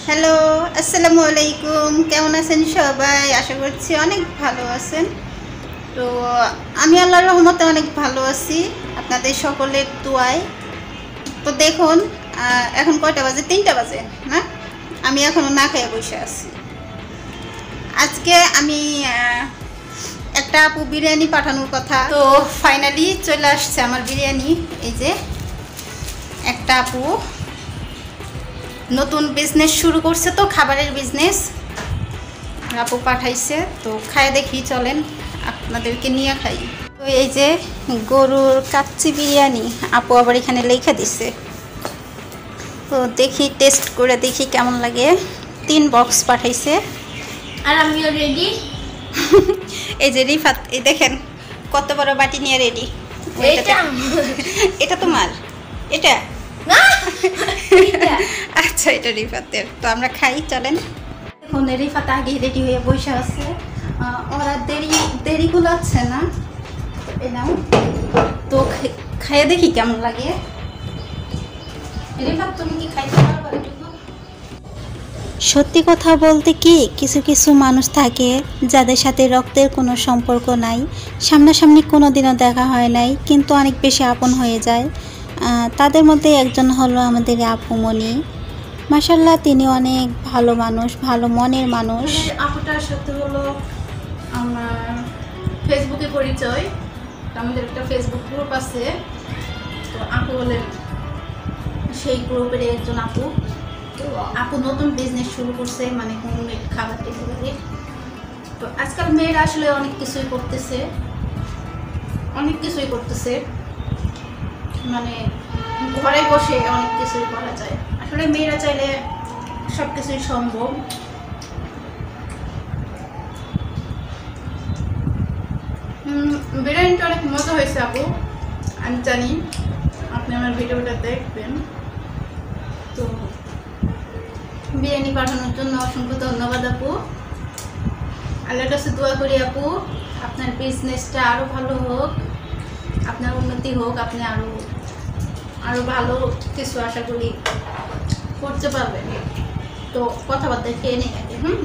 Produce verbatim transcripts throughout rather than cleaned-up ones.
Hello, আসসালামু আলাইকুম। কেমন আছেন সবাই? আশা করছি অনেক ভালো আছেন। তো আমি আল্লাহর রহমতে অনেক ভালো আছি, আপনাদের সকলের দোয়ায়। তো দেখুন, এখন কয়টা বাজে? তিনটা বাজে না? আমি এখনও না খেয়ে বসে আছি। আজকে আমি একটা আপু বিরিয়ানি পাঠানোর কথা, তো ফাইনালি চলে আসছে আমার বিরিয়ানি। এই যে একটা আপু নতুন বিজনেস শুরু করছে, তো খাবারের বিজনেস আপু পাঠাইছে। তো খাই দেখি, চলেন আপনাদেরকে নিয়ে খাই। তো এই যে গরুর কাচ্চি বিরিয়ানি আপু আবার এখানে লেখা দিছে, তো দেখি টেস্ট করে দেখি কেমন লাগে। তিন বক্স পাঠাইছে আর আমিও রেডি। এই যে রিফাত, এই দেখেন কত বড় বাটি নিয়ে রেডি। এটা এটা তোমার? এটা না, এটা আচ্ছা, এটা রিফাতের। তো আমরা খাই, চলেন। এখন রিফাত আগে রেডি হয়ে বসে আছে, ওরা দেরি দেরি গুলাচ্ছে না। এই নাও, তো খাইয়ে দেখি কেমন লাগে। রিফাত, তুমি কি খাইতে পারবে? সত্যি কথা বলতে কি, কিছু কিছু মানুষ থাকে যাদের সাথে রক্তের কোনো সম্পর্ক নাই, সামনাসামনি কোনো দিনও দেখা হয় নাই, কিন্তু অনেক বেশি আপন হয়ে যায়। তাদের মধ্যে একজন হলো আমাদের আপুমনি। মাশাআল্লাহ, তিনি অনেক ভালো মানুষ, ভালো মনের মানুষ। আপুটার সাথে হলো আমার ফেসবুকে পরিচয়। আমাদের একটা ফেসবুক গ্রুপ আছে, তো আপু হলেন সেই গ্রুপের একজন আপু। তো আপু নতুন বিজনেস শুরু করছে, মানে হোমমেড খাবার ডেলিভারি। তো আজকাল মেয়েরা আসলে অনেক কিছুই করতেছে, অনেক কিছুই করতেছে মানে ঘরে বসে অনেক কিছুই করা যায়। আসলে মেয়েরা চাইলে সব কিছুই সম্ভব। বিরিয়ানিটা অনেক মজা হয়েছে আপু, আমি জানি আপনি আমার ভিডিওটা দেখবেন। তো বিরিয়ানি পাঠানোর জন্য অসংখ্য ধন্যবাদ আপু। আল্লাহর কাছে দোয়া করি আপু, আপনার বিজনেসটা আরও ভালো হোক, আপনার উন্নতি হোক, আপনি আরও আরও ভালো কিছু আশা করি করতে পারবেন। তো কথাবার্তা খেয়ে নেই আগে। হুম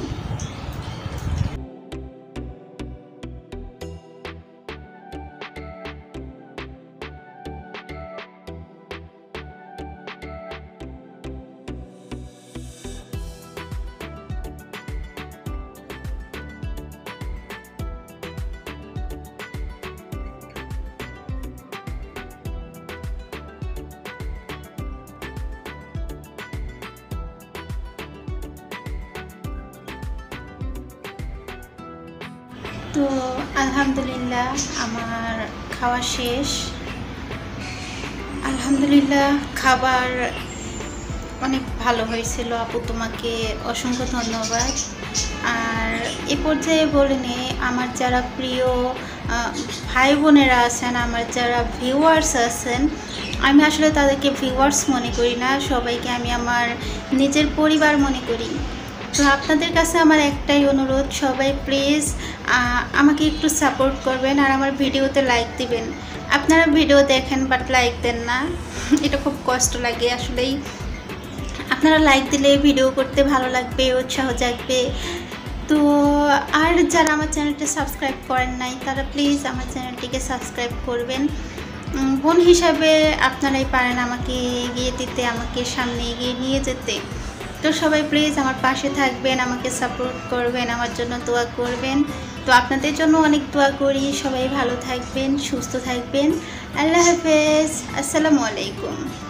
তো আলহামদুলিল্লাহ আমার খাওয়া শেষ। আলহামদুলিল্লাহ, খাবার অনেক ভালো হয়েছিল আপু, তোমাকে অসংখ্য ধন্যবাদ। আর এ পর্যায়ে বলে নিই, আমার যারা প্রিয় ভাই বোনেরা আছেন, আমার যারা ভিউয়ার্স আছেন, আমি আসলে তাদেরকে ভিউয়ার্স মনে করি না, সবাইকে আমি আমার নিজের পরিবার মনে করি। তো আপনাদের কাছে আমার একটাই অনুরোধ, সবাই প্লিজ আমাকে একটু সাপোর্ট করবেন আর আমার ভিডিওতে লাইক দিবেন। আপনারা ভিডিও দেখেন বাট লাইক দেন না, এটা খুব কষ্ট লাগে আসলেই। আপনারা লাইক দিলে ভিডিও করতে ভালো লাগবে, উৎসাহ জাগবে। তো আর যারা আমার চ্যানেলটি সাবস্ক্রাইব করেন নাই, তারা প্লিজ আমার চ্যানেলটিকে সাবস্ক্রাইব করবেন। বোন হিসাবে আপনারাই পারেন আমাকে এগিয়ে দিতে, আমাকে সামনে এগিয়ে নিয়ে যেতে। তো সবাই প্লিজ আমার পাশে থাকবেন, আমাকে সাপোর্ট করবেন, আমার জন্য দোয়া করবেন। তো আপনাদের জন্য অনেক দোয়া করি। সবাই ভালো থাকবেন, সুস্থ থাকবেন। আল্লাহ হাফেজ, আসসালামু আলাইকুম।